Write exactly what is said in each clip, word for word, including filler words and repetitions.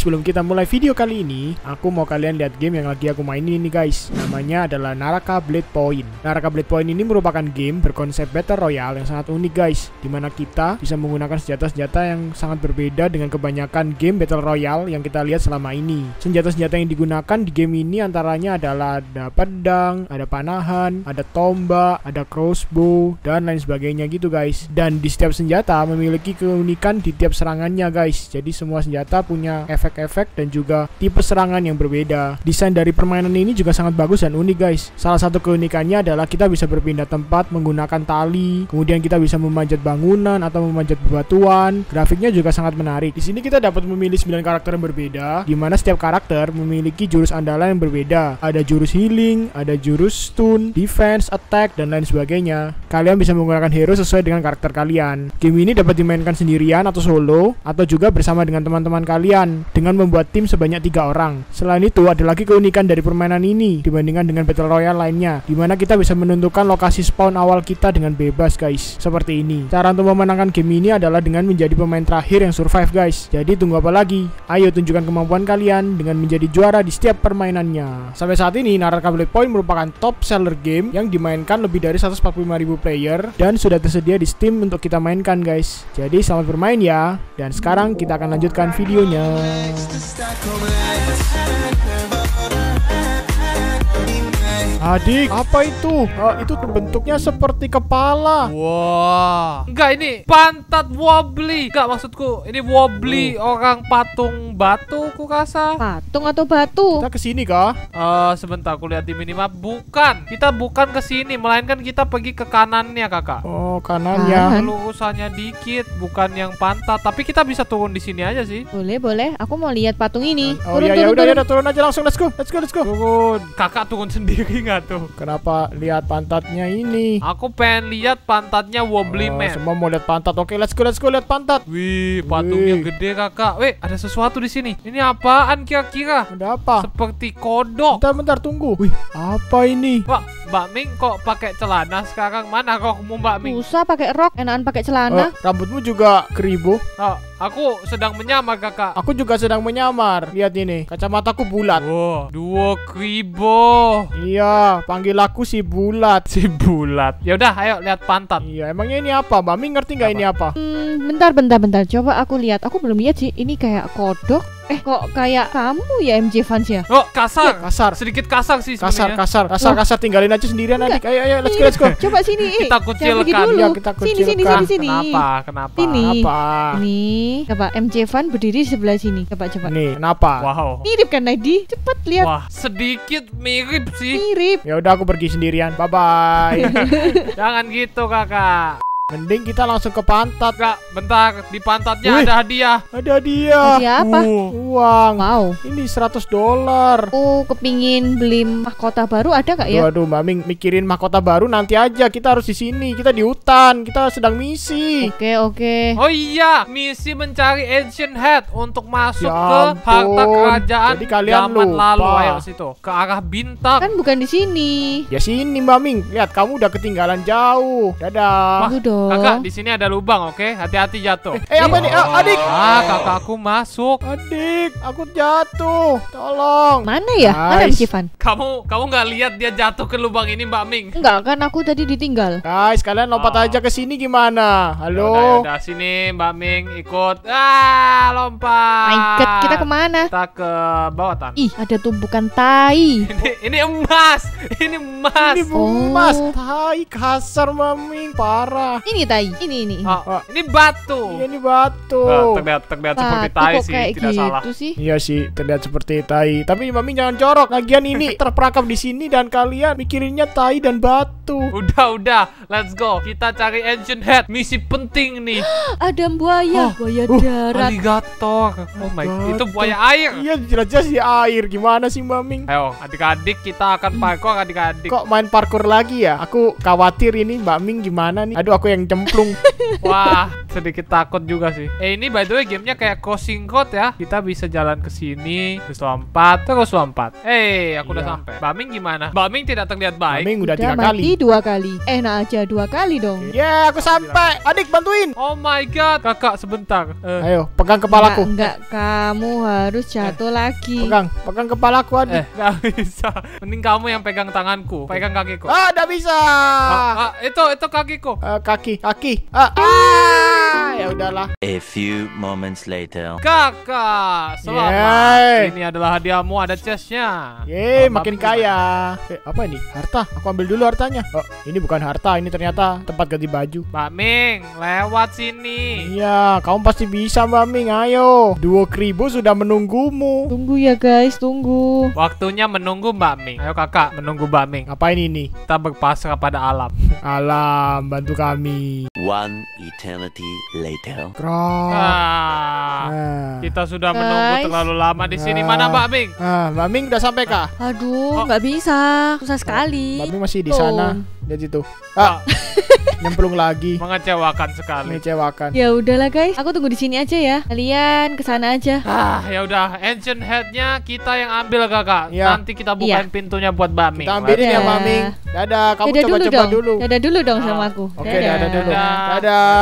Sebelum kita mulai video kali ini, aku mau kalian lihat game yang lagi aku mainin ini guys. Namanya adalah Naraka Blade Point. Naraka Blade Point ini merupakan game berkonsep Battle Royale yang sangat unik guys, dimana kita bisa menggunakan senjata-senjata yang sangat berbeda dengan kebanyakan game Battle Royale yang kita lihat selama ini. Senjata-senjata yang digunakan di game ini antaranya adalah ada pedang, ada panahan, ada tombak, ada crossbow, dan lain sebagainya gitu guys. Dan di setiap senjata memiliki keunikan di tiap serangannya guys. Jadi semua senjata punya efek-efek dan juga tipe serangan yang berbeda. Desain dari permainan ini juga sangat bagus dan unik guys. Salah satu keunikannya adalah kita bisa berpindah tempat menggunakan tali, kemudian kita bisa memanjat bangunan atau memanjat bebatuan. Grafiknya juga sangat menarik. Di sini kita dapat memilih sembilan karakter yang berbeda, di mana setiap karakter memiliki jurus andalan yang berbeda. Ada jurus healing, ada jurus stun, defense, attack, dan lain sebagainya. Kalian bisa menggunakan hero sesuai dengan karakter kalian. Game ini dapat dimainkan sendirian atau solo, atau juga bersama dengan teman-teman kalian dengan membuat tim sebanyak tiga orang. Selain itu, ada lagi keunikan dari permainan ini dibandingkan dengan Battle Royale lainnya, dimana kita bisa menentukan lokasi spawn awal kita dengan bebas guys. Seperti ini. Cara untuk memenangkan game ini adalah dengan menjadi pemain terakhir yang survive guys. Jadi tunggu apa lagi? Ayo tunjukkan kemampuan kalian dengan menjadi juara di setiap permainannya. Sampai saat ini Naraka Blade Point merupakan top seller game yang dimainkan lebih dari seratus empat puluh lima ribu player dan sudah tersedia di Steam untuk kita mainkan guys. Jadi selamat bermain ya. Dan sekarang kita akan lanjutkan videonya. Adik, apa itu? Uh, itu bentuknya seperti kepala. Wah, enggak, ini pantat wobbly. Enggak, maksudku ini wobbly oh. Orang patung batu ku rasa. Patung atau batu? Kita kesini kah? Uh, sebentar, aku lihat di minimap. Bukan, kita bukan ke sini, melainkan kita pergi ke kanannya kakak. Oh, kanannya. Lurusannya dikit, bukan yang pantat. Tapi kita bisa turun di sini aja sih. Boleh, boleh. Aku mau lihat patung ini. Oh turun, iya, turun, ya udah, turun. ya turun aja langsung. Let's go, let's go, let's go. Turun. Kakak turun sendiri nggak tuh? Kenapa lihat pantatnya ini? Aku pengen lihat pantatnya wobbly oh, man. Semua mau lihat pantat. Oke, let's go, let's go lihat pantat. Wih, patungnya Wih. gede kakak. Wih, ada sesuatu di sini. Ini apaan kira-kira? Ada apa? Seperti kodok. Bentar, bentar, tunggu. Wih, apa ini? Wah, Mbak Ming kok pakai celana sekarang? Mana rokmu Mbak Ming? Usah pakai rok, enakan pakai Oh, celana. rambutmu juga keribu. Oh, aku sedang menyamar kakak. Aku juga sedang menyamar. Lihat ini, kacamataku bulat. Wow, dua kribo. Iya, panggil aku si bulat. Si bulat. Ya udah, ayo lihat pantat. Iya, emangnya ini apa? Mbak Ming ngerti nggak ini apa? Hmm, bentar, bentar, bentar. Coba aku lihat. Aku belum lihat sih. Ini kayak kodok. Eh, kok kayak kamu ya M J Fans ya? Oh, kasar. Kasar. Sedikit kasar sih Kasar, sebenarnya. kasar, kasar, Loh. kasar. Tinggalin aja sendirian adik. Ayo, ayo, let's go, let's go. Coba sini. eh. Kita Jangan kucilkan. pergi dulu. Iya, kita Sini, sini, kucilkan. sini, sini. Kenapa? Kenapa? Ini. Apa? Ini. Coba M J Fan berdiri di sebelah sini. Coba, coba. Nih, kenapa? Wow. Mirip kan Naidi? Cepet lihat. Wah, sedikit mirip sih. Mirip. Ya udah, aku pergi sendirian. Bye bye. Jangan gitu kakak. Mending kita langsung ke pantat. Kak, bentar, di pantatnya Wih. ada hadiah. Ada dia. Hadiah apa? Uh, Uang. Wow. Ini seratus dolar. Aku kepingin beli mahkota baru, ada gak ya? Aduh, Mbak Ming mikirin mahkota baru nanti aja. Kita harus di sini. Kita di hutan. Kita sedang misi. Oke, oke. Oh iya, misi mencari ancient head untuk masuk Ya ke harta ampun. kerajaan Jadi kalian zaman lupa. lalu. Ayo situ, ke arah bintang. Kan bukan di sini. Ya sini, Mbak Ming. Lihat, kamu udah ketinggalan jauh. Dadah. Tunggu dong. Kakak, di sini ada lubang, oke? Hati-hati jatuh. Eh, apa nih? Ah, adik. Ah, kakakku masuk. Adik, aku jatuh. Tolong. Mana ya? Mana M Guys. J Fan? Kamu, kamu nggak lihat dia jatuh ke lubang ini, Mbak Ming? Enggak, kan aku tadi ditinggal. Guys, kalian lompat Oh. aja ke sini gimana? Yaudah, Halo. yaudah, sini Mbak Ming ikut. Ah, lompat. My God, kita kemana? Kita ke bawah tan. Ih, ada tumpukan tai. Ini, ini emas. Ini emas. Ini emas. Oh. Tai kasar, Mbak Ming. Parah. Ini tai, ini ini. Oh, ini batu. Iya, ini batu. Nah, terlihat terlihat seperti Batu tai kok sih, kayak tidak gitu salah. sih. Iya sih, terlihat seperti tai. Tapi Mbak Ming jangan jorok. Lagian ini terperangkap di sini dan kalian mikirinnya tai dan batu. Udah, udah, let's go. Kita cari ancient head. Misi penting nih. Ada buaya, buaya uh, darat. Alligator. Oh my, Alligator. itu buaya air. Iya, jelas-jelas di air. Gimana sih, Mbak Ming? Ayo, adik-adik kita akan parkour adik-adik. Kok main parkour lagi ya? Aku khawatir ini Mbak Ming gimana nih? Aduh, aku yang cemplung. Wah, sedikit takut juga sih. Eh ini by the way gamenya kayak crossing code ya. Kita bisa jalan ke sini, terus lompat, terus lompat. Eh aku udah Iya. sampai. Baming gimana? Baming tidak terlihat baik. Baming udah Udah tiga mati kali. dua kali. Eh, nah aja dua kali dong. Ya, aku sampai. Adik bantuin. Oh my god, kakak sebentar. Eh, Ayo, pegang kepalaku. Enggak, enggak, kamu harus jatuh lagi. Pegang, pegang kepalaku adik. eh gak bisa. Mending kamu yang pegang tanganku, pegang kakiku. Ah, udah bisa. Ah, ah, itu itu kakiku. Eh, kaki, kaki. Ah, ah, ya udahlah. A few moments later. Kakak, selamat. Yeay. Ini adalah hadiahmu, ada chestnya. Yeay, Oh, makin Baming kaya. Eh, apa ini? Harta. Aku ambil dulu hartanya. Oh, ini bukan harta, ini ternyata tempat ganti baju. Mbak Ming, lewat sini. Iya, kamu pasti bisa, Mbak Ming. Ayo. Duo Kribo sudah menunggumu. Tunggu ya guys, tunggu. Waktunya menunggu Mbak Ming. Ayo kakak, menunggu Mbak Ming. Ngapain ini? Kita berpasrah pada alam. Alam, bantu kami. One eternity later. Krok. Ah, Ah. kita sudah menunggu Guys. terlalu lama di sini. Ah. Mana Mbak Ming? Ah, Mbak Ming udah sampai kah? Aduh, Oh. nggak bisa. Susah sekali. Mbak Ming masih di Tuh. sana. Lihat itu. Ah, nyemplung lagi. Mengecewakan sekali. Mengecewakan. Ya udahlah guys, aku tunggu di sini aja ya. Kalian ke sana aja. Ah, ya udah. Ancient headnya kita yang ambil kakak. Iya. Nanti kita bukain Iya. pintunya buat Mbak Ming. Kita ambilin ya, Dadah. Mbak Ming. Dadah, kamu Dadah dulu coba-coba dong. dulu. Dadah dulu dong Ah. sama aku. Oke, dadah dulu. Dadah. Dadah.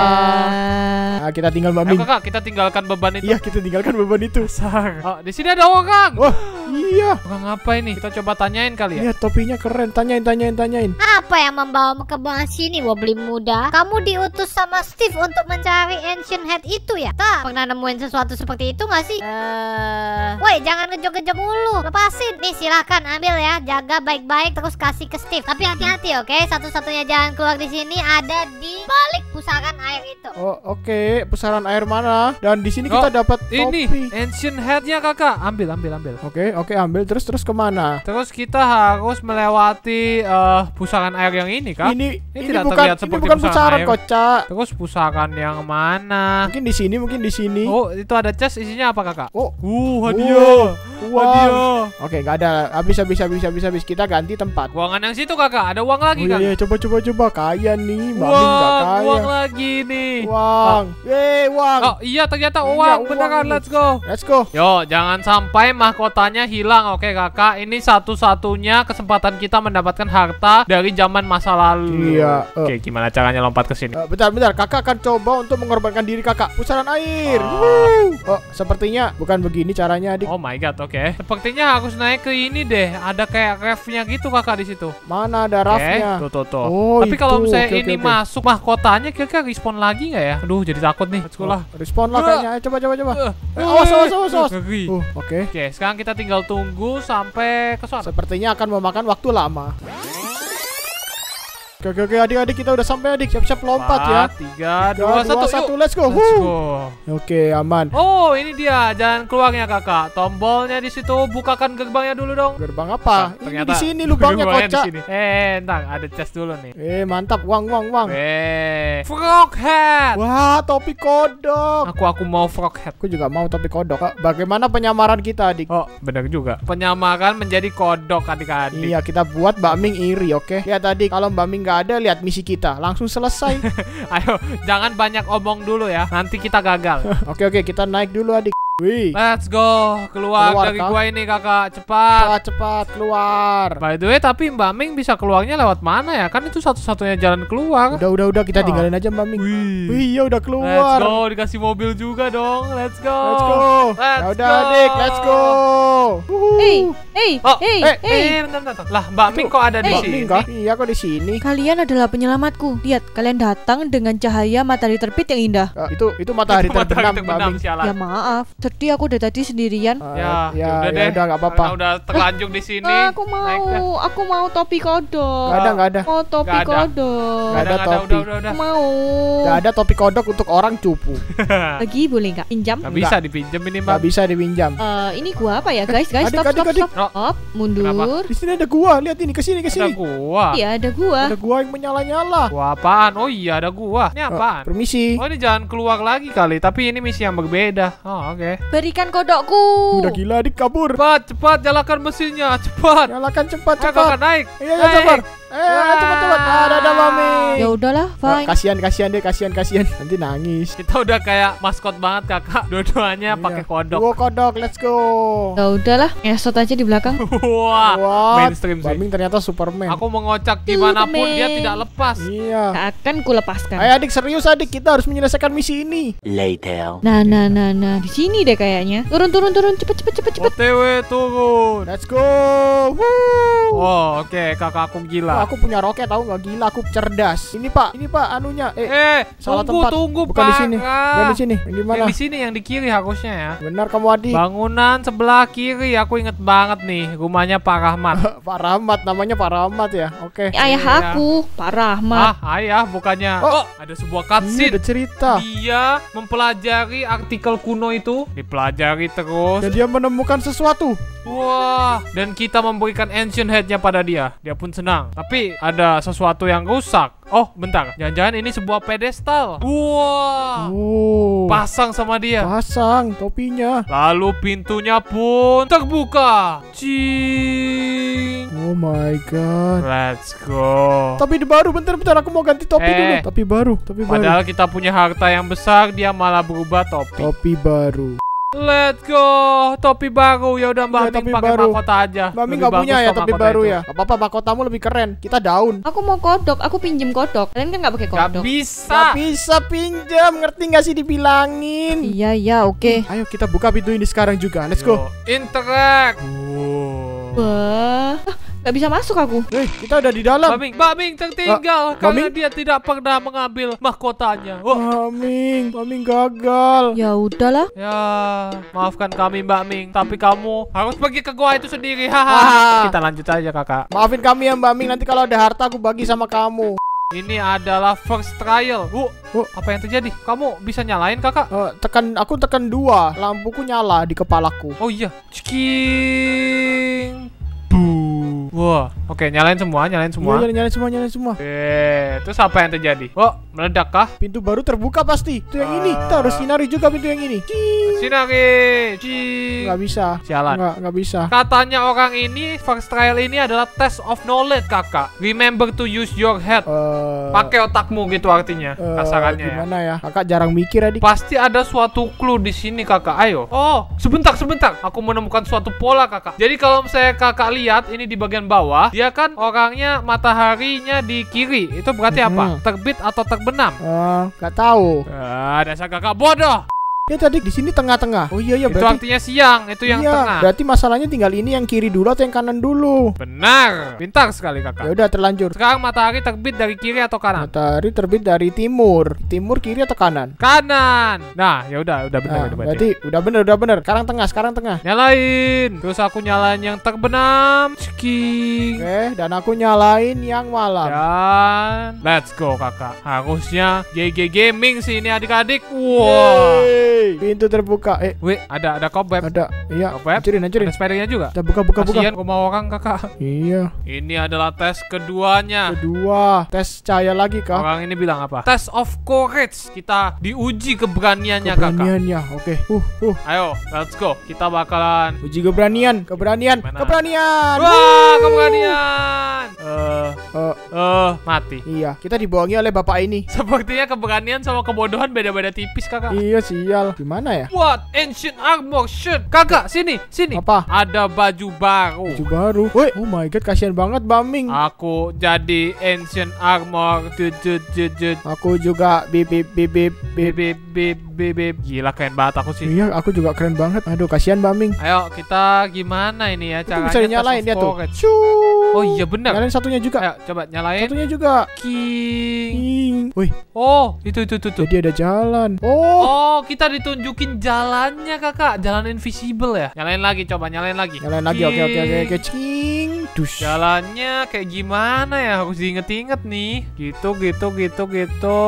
Dadah. Nah, kita tinggal Mbak Ayo Ming. kakak, kita tinggalkan beban itu. Iya, kita tinggalkan beban itu. Oh, di sini ada orang. Wah, iya. Orang apa ini? Kita coba tanyain kali ya. Lihat topinya keren. Tanyain, tanyain, tanyain. Apa yang membawamu ke bawah sini, Wobbly muda? Kamu diutus sama Steve untuk mencari Ancient Head itu ya? Tak pernah nemuin sesuatu seperti itu nggak sih? Eh, woi jangan ngejok-ngejok mulu. Lepasin. Nih silahkan ambil ya. Jaga baik-baik terus kasih ke Steve. Tapi hati-hati oke. Satu-satunya jalan keluar di sini ada di balik pusaran air itu. Oh, oke. Pusaran air mana? Dan di sini Oh, kita dapat topi. Ini ancient headnya kakak. Ambil, ambil, ambil. Oke, oke, ambil terus terus kemana? Terus kita harus melewati eh, pusaran air yang ini kak. Ini Ini ini tidak bukan terlihat ini seperti bukan pusaran pusaran air. kocak. Terus pusaran yang mana? Mungkin di sini, mungkin di sini. Oh, itu ada chest isinya apa kakak? Oh, Uh, hadiah. hadiah. uang. Hadiah. Oke, nggak ada. Habis, habis, habis, habis, habis. Kita ganti tempat. Ruangan yang situ kakak, ada uang lagi Oh iya, kan? iya, coba, coba, coba. Kaya nih, Mbak Ming nggak Uang, kaya. uang lagi nih. Uang. Yeay, uang. Oh iya ternyata Iya, uang, uang beneran, ini. let's go. Let's go. Yo, jangan sampai mahkotanya hilang, oke kakak. Ini satu-satunya kesempatan kita mendapatkan harta dari zaman masa lalu. Iya, eh. Oke, gimana caranya lompat ke sini? Eh, bentar, bentar. Kakak akan coba untuk mengorbankan diri kakak. Pusaran air. Ah. Wuh. Oh, sepertinya bukan begini caranya, adik. Oh my god, oke. Sepertinya harus naik ke ini deh. Ada kayak refnya gitu kakak di situ. Mana ada Oke, rafnya? tuh tuh tuh. Oh, Tapi kalau itu. misalnya Oke, ini oke, oke. masuk mahkotanya, kira-kira respawn lagi nggak ya? Aduh, jadi takut nih. Let's go lah. Respon lah Ah. kayaknya. Ayo, coba, coba, coba. Eh, Eh, awas, awas, awas, awas. ngeri. Uh, oke. Oke, sekarang kita tinggal tunggu sampai ke sana. Sepertinya akan memakan waktu lama. Oke, oke, oke, adik-adik kita udah sampai, adik. Siap-siap lompat ya. Empat, tiga, dua, Tiga, satu, yuk. let's go. Let's Wuh. go. Oke, aman. Oh, ini dia jalan keluarnya kakak. Tombolnya di situ. Bukakan gerbangnya dulu dong. Gerbang apa? Oh, Ini di sini lubangnya gerbangnya di kocak. sini. Eh, entar ada chest dulu nih. Eh, mantap. Uang, uang, uang. Eh, frog head. Wah, topi kodok. Aku aku mau frog head. Aku juga mau topi kodok. Ah, bagaimana penyamaran kita, adik? Oh, benar juga. Penyamaran menjadi kodok adik-adik. Iya, kita buat Mbak Ming iri, oke? Lihat tadi, kalau Mbak Ming nggak ada, lihat misi kita. Langsung selesai. Ayo, jangan banyak omong dulu ya. Nanti kita gagal. Oke, oke, kita naik dulu, adik. Wih, Let's go. Keluar, Keluar, dari kah? gua ini kakak. Cepat. cepat, cepat, keluar. By the way, tapi Mbak Ming bisa keluarnya lewat mana ya? Kan itu satu-satunya jalan keluar. Udah, udah, udah, kita Oh. tinggalin aja Mbak Ming. Wih. Wih, ya udah Let's keluar. go, dikasih mobil juga dong. Let's go. Let's go. Let's Ya udah, go. adik, let's go. Wuhu. Hey, hey, Oh, hey, eh, hey. Eh, bentar, bentar. Lah, Mbak Ming kok ada di Mbak sini? Ming kah? Iya, kok di sini? Kalian adalah penyelamatku. Lihat, kalian datang dengan cahaya matahari terbit yang indah. Ah, itu itu matahari Itu matahari terbenam, Mbak terbenam, Ming. sialan. Ya maaf, sedih aku dari tadi sendirian. Ah, Ya, ya, udah ya deh. udah, nggak apa-apa. Karena udah terlanjung di sini. Ah, aku naik dah. mau, aku mau topi kodok. Nggak ada, nggak ada. Mau topi Nggak ada. kodok. Nggak ada Udah, topi. Udah, udah, udah. Mau. Nggak ada topi kodok untuk orang cupu. Lagi boleh nggak pinjam? Nggak bisa dipinjem ini, Mbak. Nggak bisa dipinjam. Eh, ini gua apa ya guys? Guys, Adik, stop, adik, stop, adik. stop. Oh. Stop, mundur. Di sini ada gua. Lihat ini, ke sini, ke Ada sini. gua. Iya, ada gua. Ada gua yang menyala-nyala. Gua apaan? Oh iya, ada gua. Ini Ah, apaan? permisi. Oh, ini jangan keluar lagi kali, tapi ini misi yang berbeda. Oh, oke. Berikan kodokku. Udah gila, adik kabur. Cepat, cepat, nyalakan mesinnya, cepat. Nyalakan cepat, Ayo cepat. kakak naik. Iya, iya, Naik. sabar. Eh, cepat-cepat. Ah, dadah Mami. Ya udahlah, fine. Kasihan, kasihan deh, kasihan, kasihan. Nanti nangis. Kita udah kayak maskot banget kakak. Dua-duanya Iya. pakai kodok. Duo kodok, let's go. Ya udahlah, ngesot aja di belakang. Wah, What? mainstream sih. Baming ternyata Superman. Aku mengocak gimana pun Superman. dia tidak lepas. Iya. Tak akan kulepaskan. Ayo adik, serius adik, kita harus menyelesaikan misi ini. Later. Nah, nah, nah, nah, di sini deh kayaknya. Turun, turun, turun, cepet, cepet, cepet, cepet. O T W turun. Let's go. Woo. Oh, oke kakak aku Oh, gila. aku punya roket, tahu nggak? Gila, aku cerdas. Ini Pak, ini Pak anunya. Eh, Eh, salah tunggu, tempat. tunggu, Bukan di sini. Pak. Bukan di sini. Yang di mana? Yang di sini, yang di kiri harusnya ya. Benar kamu adik. Bangunan sebelah kiri, aku inget banget nih, rumahnya Pak Rahmat. Pak Rahmat, namanya Pak Rahmat ya. Oke. Ayah Iya. aku, Pak Rahmat. Ah, ayah bukannya. Oh. Oh, ada sebuah Ini cutscene. ada cerita. Dia mempelajari artikel kuno itu, dipelajari terus. Dan dia menemukan sesuatu. Wah, dan kita memberikan ancient head-nya pada dia. Dia pun senang. Tapi ada sesuatu yang rusak. Oh, bentar. Jangan-jangan ini sebuah pedestal. Wah. Oh. Pasang sama dia. Pasang topinya. Lalu pintunya pun terbuka. Cing. Oh my god. Let's go. Tapi di baru, bentar-bentar aku mau ganti topi Eh. dulu. Tapi baru, tapi baru. Padahal kita punya harta yang besar, dia malah berubah topi. Topi baru. Let's go. Topi baru. Ya udah Mbak Iya, Ming topi pakai baru. mahkota aja. Mami Lebih nggak bagus punya ya kok topi mahkota baru itu. ya. Gak apa-apa, mahkotamu lebih keren. Kita daun. Aku mau kodok, aku pinjem kodok. Kalian kan nggak pakai Gak kodok. bisa. Gak bisa pinjam, ngerti gak sih dibilangin? Iya, iya, oke. Ayo kita buka pintu ini sekarang juga. Let's go. Yo, interact. Wow. Wah, ah, nggak bisa masuk aku. Eh, kita udah di dalam. Mbak Ming, Mbak Ming tertinggal Mbak karena Ming? dia tidak pernah mengambil mahkotanya. Oh, Maming, Maming gagal. Ya udahlah. ya, maafkan kami Mbak Ming, tapi kamu harus pergi ke gua itu sendiri. Haha. Ah. Kita lanjut aja kakak. Maafin kami ya Mbak Ming, nanti kalau ada harta aku bagi sama kamu. Ini adalah first trial. Uh, Oh. apa yang terjadi? Kamu bisa nyalain kakak? Eh, tekan, aku tekan dua, lampuku nyala di kepalaku. Oh iya. Ciking. Boom. Wah, oke nyalain semua, nyalain semua. Iya, nyalain semua, nyalain semua. Eh, terus apa yang terjadi? Oh, meledak kah? Pintu baru terbuka pasti. Itu yang ini. Kita Ah. harus sinari juga pintu yang ini. Cing. Sinari. Cing. Nggak bisa. Sialan. Nggak, nggak bisa. Katanya orang ini first trial ini adalah test of knowledge kakak. Remember to use your head. Eh, Pakai otakmu gitu artinya eh, kasarannya ya. gimana ya? Kakak jarang mikir adik. Pasti ada suatu clue di sini kakak. Ayo. Oh, sebentar sebentar. Aku menemukan suatu pola kakak. Jadi kalau misalnya kakak lihat ini di bagian bawah, dia kan orangnya mataharinya di kiri. Itu berarti apa? Mhm. Terbit atau terbenam? Eh, nggak tahu. Ah, dasar kakak bodoh. Ya tadi di sini tengah-tengah. Oh iya iya Itu berarti. artinya siang. Itu yang iya, tengah. berarti masalahnya tinggal ini yang kiri dulu atau yang kanan dulu. Benar. Pintar sekali Ya kakak. udah terlanjur. Sekarang matahari terbit dari kiri atau kanan? Matahari terbit dari timur. Timur kiri atau kanan? Kanan. Nah, ya udah, udah benar, Nah, udah berarti udah bener, udah bener. Sekarang tengah, sekarang tengah. Nyalain. Terus aku nyalain yang terbenam. Ciking. Oke, dan aku nyalain yang malam. Dan let's go kakak. Harusnya G G Gaming sih ini adik-adik. Wah. Yeay. Pintu terbuka. Eh, Wih, ada ada cobweb. ada. Iya, Cobweb. hancurin, hancurin. Ada spidernya juga. Kita buka, buka, buka. Kasian rumah orang kakak. Iya. Ini adalah tes keduanya. Kedua, tes cahaya lagi kah? Orang ini bilang apa? Test of courage. Kita diuji keberaniannya kakak. Keberaniannya. Oke. Uh, uh. Ayo, let's go. Kita bakalan. Uji keberanian, keberanian, Mana? keberanian. Wah, keberanian. Eh, Eh, eh, mati. iya, kita dibohongi oleh bapak ini. Sepertinya keberanian sama kebodohan beda-beda tipis kakak. Iya, sial. Gimana ya? What? Ancient armor shit. Kakak, sini, sini. Apa? Ada baju baru. Baju baru. Woi, oh my god, kasihan banget Baming. Aku jadi ancient armor. Jut jut jut jut. Aku juga bip bip bip bip bip. Bip bip bip bip. Gila keren banget aku sih. Iya, aku juga keren banget. Aduh, kasihan Baming. Ayo kita gimana ini ya Itu caranya? bisa tes dinyalain of dia tuh. courage. Shoo. Oh iya benar. Nyalain satunya juga. Ayo coba nyalain. Satunya juga. King. Ing. Wih, Oh itu itu itu tuh. jadi ada jalan. Oh, Oh kita ditunjukin jalannya kakak. Jalan invisible ya. Nyalain lagi coba nyalain lagi. nyalain lagi. Oke, oke, oke, oke. Cing. Dus. Jalannya kayak gimana ya? Harus diinget-inget nih. Gitu gitu gitu gitu.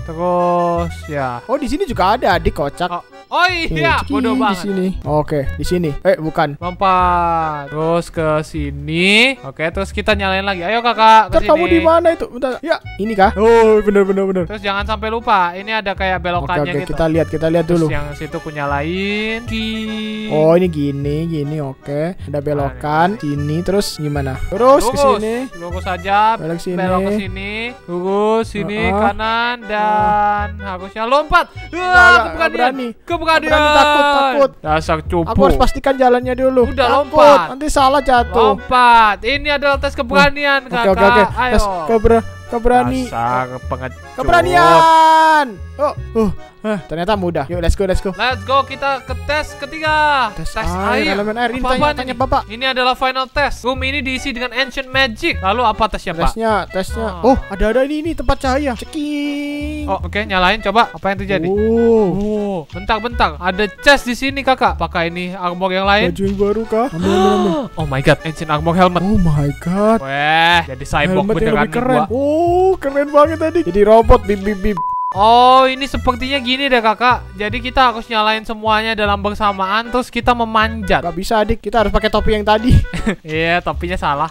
Terus ya. Oh, di sini juga ada adik kocak. Oh, oh iya, Cing, bodoh Di banget. sini. Oke, di sini. Eh, bukan. Lompat. Terus ke sini. Oke, terus kita nyalain lagi. Ayo kakak ke Ntar kamu sini. di mana itu? Bentar. Ya, ini kah? Oh, bener, bener, bener. Terus jangan sampai lupa. Ini ada kayak Oke, belokannya oke. gitu. Kita lihat, kita lihat Terus dulu. yang situ aku nyalain. King. Oh, ini gini, gini. Oke. Ada belokan. Sini, terus gimana? mana? Lurus ke Lurus, sini. lurus saja. Belok sini. Belok ke sini, lurus sini Uh-uh. kanan dan harusnya lompat. Nggak, Wah, nggak keberanian. berani. Keberanian. Berani, takut, takut. Dasar cupu. Aku harus pastikan jalannya dulu. Udah, Takut, lompat. nanti salah jatuh. Lompat. Ini adalah tes keberanian, Oke Kakak. oke oke. Ayo. Tes keber keberani. Dasar pengecut. Keberanian. Oh, uh, eh, ternyata mudah. Yuk, let's go, let's go. Let's go, kita ke tes ketiga. Tes air, elemen air. Ini Apa-apaan tanya, tanya ini? Bapak. Ini adalah final test. Room ini diisi dengan ancient magic. Lalu apa tesnya, Pak? Tesnya, tesnya. Ah. Oh, ada-ada ini, ini tempat cahaya. Ceking. Oh, oke, nyalain coba. Apa yang terjadi? Oh, Oh, bentar-bentar. Ada chest di sini, Kakak. Apakah ini armor yang lain? baju yang baru kah? Ambil, ambil, ambil. Oh my god, ancient armor helmet. Oh my god. Weh, jadi cyborg Helmet yang beneran lebih nih keren. gua. Oh, keren banget tadi. Jadi robot bip bip bip. Oh, ini sepertinya gini deh, Kakak. Jadi kita harus nyalain semuanya dalam bersamaan, terus kita memanjat. Gak bisa, Adik. Kita harus pakai topi yang tadi. Iya, topinya salah.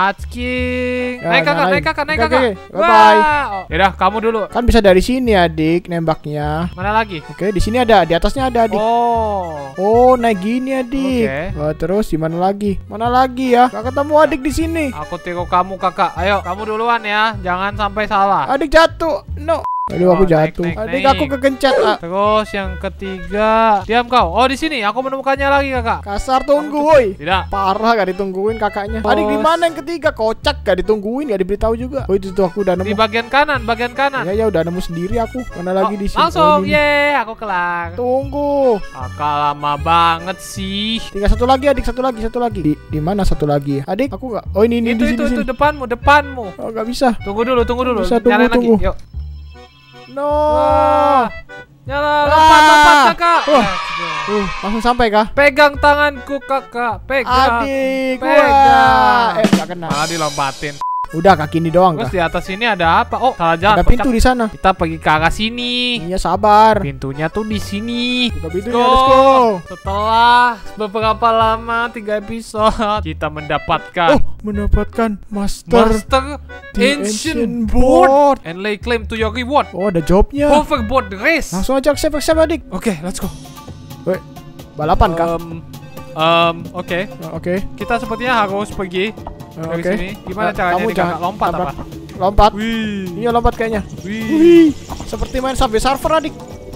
King. Ya, Naik Kakak, nyalain. naik Kakak, naik Oke, Kakak. oke, oke. Bye-bye. Wah. Oh, yaudah, kamu dulu. Kan bisa dari sini, Adik, nembaknya. Mana lagi? Oke, di sini ada, di atasnya ada, Adik. Oh. Oh, naik gini, Adik. Oke. Oh, terus di mana lagi? Mana lagi ya? Gak ketemu Adik di sini. Aku tiru kamu, Kakak. Ayo, kamu duluan ya. Jangan sampai salah. Adik jatuh. No. Aduh, Oh, aku naik, jatuh. naik, Adik, naik. aku kegencet. Ah. Terus yang ketiga, diam kau. Oh, di sini aku menemukannya lagi, Kakak. Kasar, tunggu, woi. Tidak. Parah, gak ditungguin kakaknya. Adik, di Terus. mana yang ketiga? Kocak, gak ditungguin, gak diberitahu juga. Oh, itu tuh aku udah Di nemu. bagian kanan, bagian kanan. Ya, ya udah nemu sendiri aku. Mana lagi Oh, di sini? langsung, Oh, ini. ye, aku kelar. Tunggu. Kakak lama banget sih. Tinggal satu lagi, Adik, satu lagi, satu lagi. Di di mana satu lagi? Adik, aku nggak. Oh, ini ini Itu di itu sini. itu sini. depanmu, depanmu. Oh, nggak bisa. Tunggu dulu, tunggu dulu. Bisa, tunggu, Nyalain tunggu. lagi. Yuk. No. Wah. Nyala, lompat, Ah. lompat, Kakak. Wah. Let's go. Uh, langsung sampai kah? Pegang tanganku, Kakak. Pegang. Adik, Pegang. wah. Eh, nggak kena. Malah dilompatin. Udah, kaki ini doang Terus kah? di atas ini ada apa? Oh, salah jalan. Ada pintu kocak. di sana. Kita pergi ke arah sini. Iya, sabar. Pintunya tuh di sini. Buka Let's pintunya, let's go. Setelah beberapa lama, tiga episode, kita mendapatkan Oh, mendapatkan master. Master the Ancient Ancient Board Board. and lay claim to your reward. Oh, ada jobnya. Hoverboard race. Langsung aja accept, accept, Adik. Oke, let's go. Woi, balapan kah? Um, um, oke. Oh, Oke. Kita sepertinya harus pergi Oh, dari Oke. sini. Gimana Eh, caranya kamu nih, jangan Kakak? Lompat tabrak. apa? Lompat. Wih. Iya, lompat kayaknya. Wih. Wih, seperti main Subway Surfer, Adik.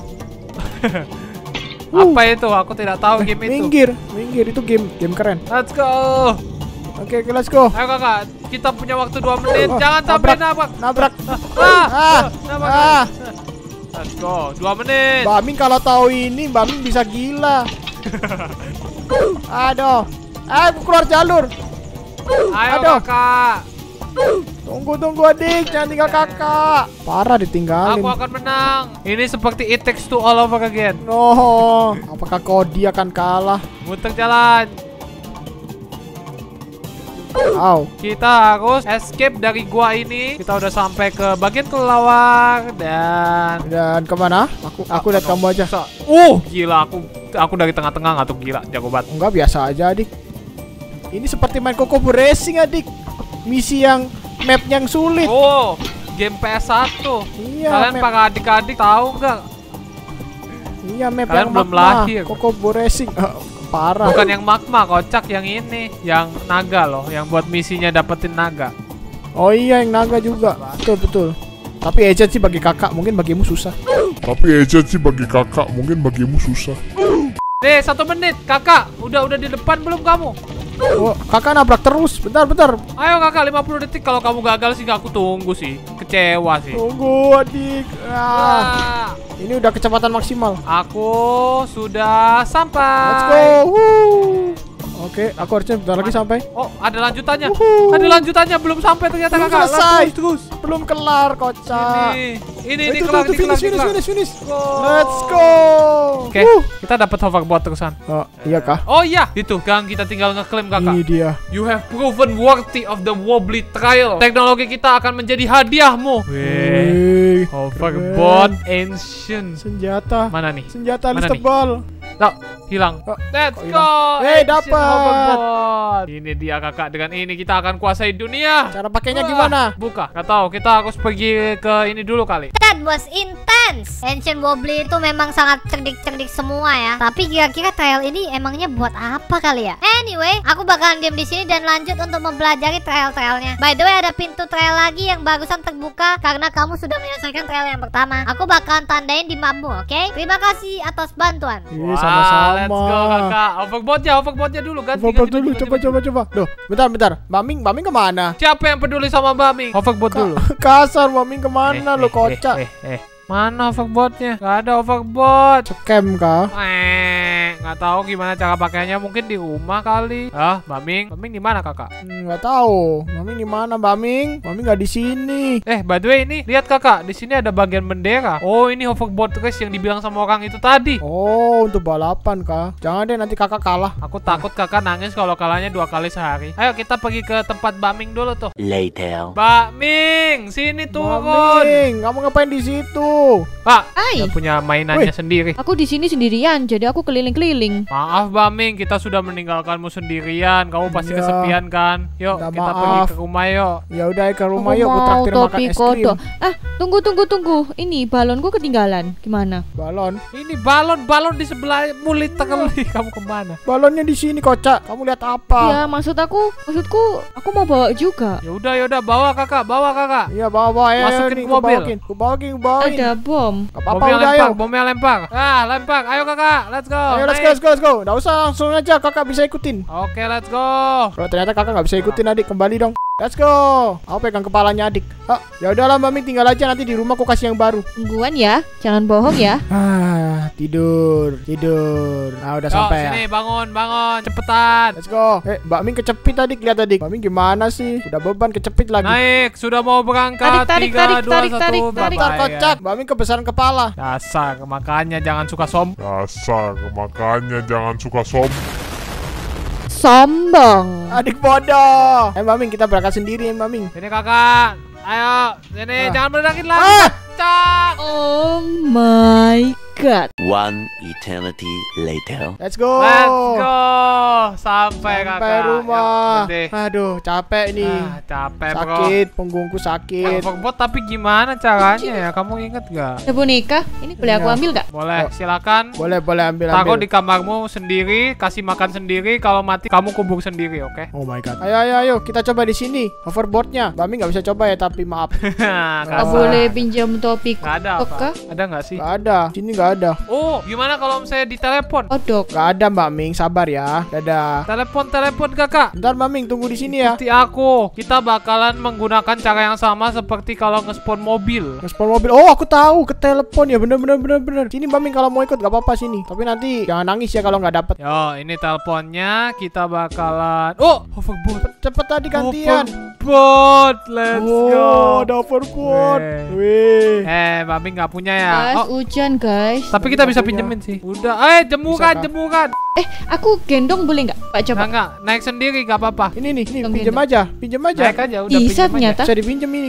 Apa itu? Aku tidak tahu Eh, game itu. minggir, minggir itu game game keren. Let's go. Oke, oke, let's go. Ayo, Kakak. Kita punya waktu dua menit. Oh, Jangan sampai nabrak. nabrak. Nabrak. Ah, Ah, nabrak. ah. Let's go. Dua menit. Mbak Min kalau tahu ini, Mbak Min bisa gila. Aduh. Eh, aku keluar jalur. Ayo, Aduh. Kakak. Tunggu, tunggu, Adik, jangan tinggal kakak. Parah ditinggalin. Aku akan menang. Ini seperti It Takes Two all over again. No, apakah Cody akan kalah? Muter jalan. Au. Kita harus escape dari gua ini. Kita udah sampai ke bagian kelawar dan Dan kemana? Aku aku lihat kamu aja. Bisa. Uh, gila aku aku dari tengah-tengah nggak tuh gila, jago banget. Enggak, biasa aja, Adik. Ini seperti main Coco Racing, Adik. Misi yang map yang sulit. Oh, game P S satu. Iya, Kalian map, para adik-adik tahu nggak? iya map kalian yang belum magma. lahir. Coco Racing. Eh, parah. Bukan yang magma, kocak yang ini, yang naga loh, yang buat misinya dapetin naga. Oh iya, yang naga juga. Betul, betul. Tapi agent sih bagi kakak, mungkin bagimu susah. Tapi agent sih bagi kakak, mungkin bagimu susah. Deh, satu menit, kakak. Udah udah di depan belum kamu? Oh, kakak nabrak terus. Bentar, bentar. Ayo kakak, lima puluh detik. Kalau kamu gagal sih nggak aku tunggu sih. Kecewa sih. Tunggu, Adik. Ah, Ah, ini udah kecepatan maksimal. aku sudah sampai. Let's go. Woo. Oke, aku harusnya bentar lagi sampai. Oh, ada lanjutannya. Wuhu. Ada lanjutannya, belum sampai ternyata Belum kakak. selesai. Terus, terus. Belum kelar, kocak. Ini, ini, Oh, ini itu, kelar, itu, ini finish, kelar, finish, ini kelar. finish, finish. Go. Let's go. Oke, Wuh. kita dapat hoverboard terusan. Oh, iya kah? Oh iya, itu kan kita tinggal ngeklaim kakak. Ini dia. You have proven worthy of the wobbly trial. Teknologi kita akan menjadi hadiahmu. Wih, Wih, hoverboard ancient. senjata. Mana nih? Senjata Mana alis nih? tebal. Nah, hilang. Oh, Let's kok go. Eh, Ancient dapat. hoverboard. Ini dia kakak, dengan ini kita akan kuasai dunia. Cara pakainya Wah, gimana? Buka. Gak tahu, kita harus pergi ke ini dulu kali. That was intense. Ancient Wobbly itu memang sangat cerdik-cerdik semua ya. Tapi kira-kira trail ini emangnya buat apa kali ya? Anyway, aku bakalan diam di sini dan lanjut untuk mempelajari trail-trailnya. By the way, ada pintu trail lagi yang barusan terbuka karena kamu sudah menyelesaikan trail yang pertama. Aku bakalan tandain di mapmu, oke? Terima kasih atas bantuan. Ih, Wah, sama-sama. let's go kakak. Overboardnya, overboardnya dulu. Ganti, Hoverboard ganti, dulu, ganti, coba ganti. coba coba. Duh, bentar bentar. Maming, Maming kemana? Siapa yang peduli sama Bami? Hoverboard dulu. Kasar, Maming kemana Eh, lo eh, kocak? Eh, eh, eh. Mana hoverboardnya? Gak ada hoverboard. Scam kah? Eh, nggak tahu gimana cara pakainya. Mungkin di rumah kali. Ah, Baming, Baming di mana kakak? Hmm, nggak tahu. Maming di mana, Maming? Maming nggak di sini. Eh, by the way ini lihat kakak, di sini ada bagian bendera. Oh, ini hoverboard race yang dibilang sama orang itu tadi. Oh, untuk balapan kah? Jangan deh nanti kakak kalah. Aku takut kakak nangis kalau kalahnya dua kali sehari. Ayo kita pergi ke tempat Baming dulu tuh. Later. Baming, sini turun. Maming, kamu ngapain di situ? Pak, Hai, dia punya mainannya Wih. sendiri. aku di sini sendirian, jadi aku keliling-keliling. Maaf Baming, kita sudah meninggalkanmu sendirian. Kamu pasti Iya. kesepian kan? Yuk, Minta kita maaf. pergi ke rumah yuk. Ya udah ke rumah Aku yuk, aku mau traktir makan topi es krim. kodok. Ah, tunggu tunggu tunggu. Ini balonku ketinggalan. Gimana? Balon. Ini balon, balon di sebelah mulit kali. Kamu kemana? Balonnya di sini kocak. Kamu lihat apa? Ya, maksud aku, maksudku, aku mau bawa juga. Ya udah, ya udah, bawa kakak, bawa kakak. Iya, bawa bawa ya. Masukin nih, ke mobil. Kubawakin, kubawakin, kubawakin. Ada bom. Gak apa-apa Bomnya udah lempar, ayo. bomnya lempar. Ah, lempar. Ayo kakak, let's go. Ayo let's go, naik. let's go, let's go. Nggak usah, langsung aja kakak bisa ikutin. Oke, let's go. Kalau ternyata kakak nggak bisa ikutin adik, kembali dong. Let's go. Aku pegang kepalanya adik. Ah, ya udahlah Mami, tinggal aja nanti di rumah aku kasih yang baru. Tungguan ya, jangan bohong ya. Ah, tidur, tidur. Nah, udah Yuk, sampai ya. sini, bangun, bangun, cepetan. Let's go. Eh, Mbak Ming kecepit adik, lihat adik. Mbak Ming gimana sih? Udah beban kecepit lagi. Naik, sudah mau berangkat. Tarik, tarik, Tiga, tarik, dua, tarik, satu, tarik, bye-bye, tarik. Bentar ya. kocak. Mbak Ming kebesaran kepala. Dasar, makanya jangan suka som. Dasar, makanya jangan suka sombong. Sombong. Adik bodoh. Eh, Mbak Ming, kita berangkat sendiri ya, Mbak Ming. Sini kakak. Ayo, sini, Ah. jangan meledakin lagi. Ah! Cak. Oh my god. One eternity later. Let's go. Let's go. Sampai, kakak. Sampai rumah. Yuk, gede. Aduh, capek nih. Ah, capek bro. Sakit, punggungku sakit. Hoverboard tapi gimana caranya ya? Kamu inget gak? Ada boneka? Ini boleh aku Iya. ambil gak? Boleh, Oh. silakan. Boleh, boleh ambil Taruh ambil. di kamarmu sendiri, kasih makan sendiri. Kalau mati kamu kubur sendiri, oke? Oh my god. Ayo ayo ayo, kita coba di sini. Hoverboardnya. Mbak Ming nggak bisa coba ya, tapi maaf. Gak Kasar. boleh pinjam topi Nggak ada apa? kah? Ada nggak sih? Gak ada. Sini nggak ada. Oh, gimana kalau saya ditelepon? Kodok. Gak ada Mbak Ming, sabar ya. Dadah. Telepon, telepon kakak. Bentar Mbak Ming, tunggu di sini ya. Seperti aku, kita bakalan menggunakan cara yang sama seperti kalau nge-spawn mobil. Nge-spawn mobil. Oh, aku tahu, ke telepon ya. Bener bener bener bener. Sini Mbak Ming kalau mau ikut gak apa-apa sini. Tapi nanti jangan nangis ya kalau nggak dapet. Yo, ini teleponnya. Kita bakalan. Oh, hoverboard. Cepet tadi gantian. Hoverboard, let's oh, go. ada hoverboard. Weh. Wih. Eh, Babi nggak punya ya? Guys, Oh, hujan guys. tapi kita bisa punya. pinjemin sih. Udah, eh jemuran, Bisa, Kak. jemuran. Eh, aku gendong boleh nggak? Pak coba. Enggak, enggak, naik sendiri gak apa-apa. Ini nih, nih Tungguin pinjem dong. aja, pinjem aja. Naik aja, udah Bisa pinjem aja. ternyata. Bisa dipinjem ini.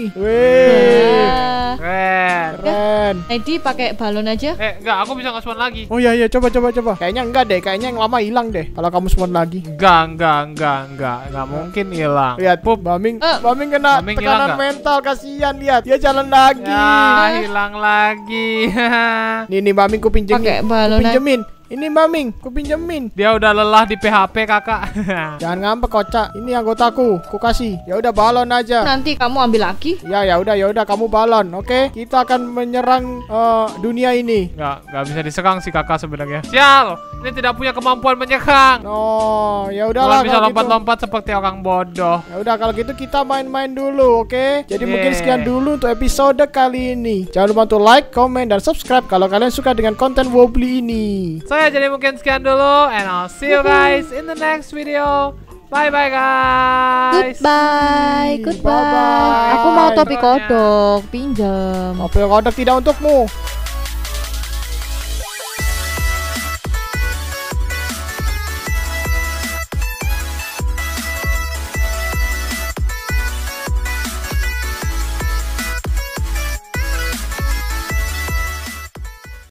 Wih. Ah, Keren. Keren. Nanti pakai balon aja. Eh, enggak, aku bisa nge-spawn lagi. Oh iya iya, coba coba coba. Kayaknya enggak deh, kayaknya yang lama hilang deh. Kalau kamu spawn lagi. Enggak, enggak, enggak, enggak, enggak mungkin hilang. Lihat, Baming, Eh. Baming kena Baming hilang tekanan nggak? mental, kasihan lihat. Dia jalan lagi. Ya, hilang lagi. Nih nih Baming, ku pinjemin. Pakai Ku balon aja. pinjemin. Ini Baming, ku pinjemin. Dia udah lelah di P H P, kakak. Jangan ngambek kocak. Ini anggotaku, ku kasih. Ya udah balon aja. Nanti kamu ambil lagi. Ya ya udah ya udah kamu balon, oke? Kita akan menyerang eh, dunia ini. Enggak, enggak bisa diserang sih kakak sebenarnya. Sial, ini tidak punya kemampuan menyerang. Oh, ya Cuma udahlah bisa kalau gitu. lompat-lompat seperti orang bodoh. Ya udah kalau gitu kita main-main dulu, oke? Jadi Yeah. mungkin sekian dulu untuk episode kali ini. Jangan lupa untuk like, comment, dan subscribe kalau kalian suka dengan konten Wobbly ini. Saya jadi mungkin sekian dulu, and I'll see you guys in the next video. Bye bye guys. Goodbye, goodbye. Bye-bye. Aku mau topi Pokoknya. kodok, pinjam. Mobil kodok tidak untukmu.